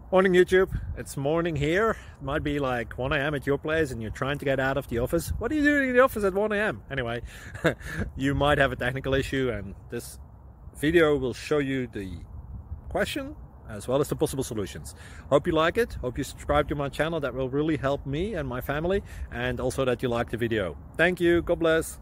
Morning YouTube, it's morning here. It might be like 1 a.m. at your place and you're trying to get out of the office. What are you doing in the office at 1 a.m? Anyway, you might have a technical issue and this video will show you the question as well as the possible solutions. Hope you like it, hope you subscribe to my channel. That will really help me and my family, and also that you like the video. Thank you, God bless.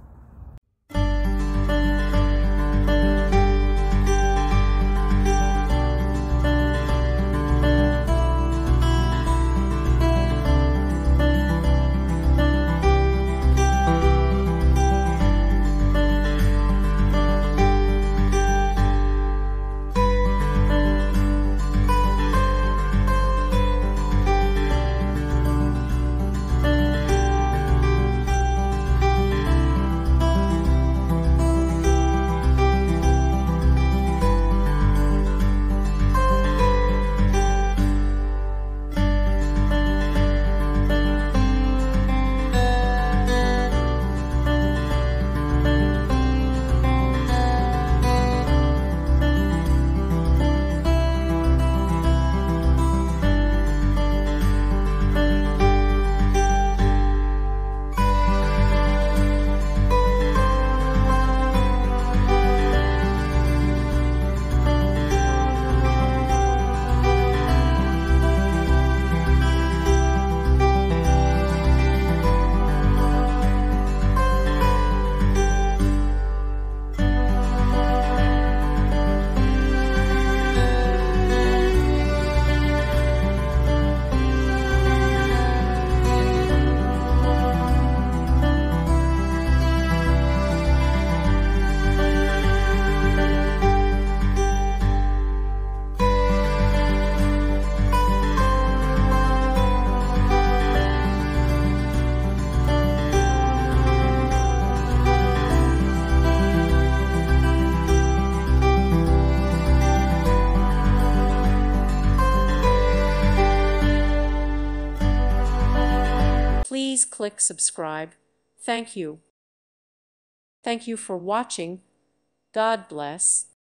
Please click subscribe. Thank you. Thank you for watching. God bless.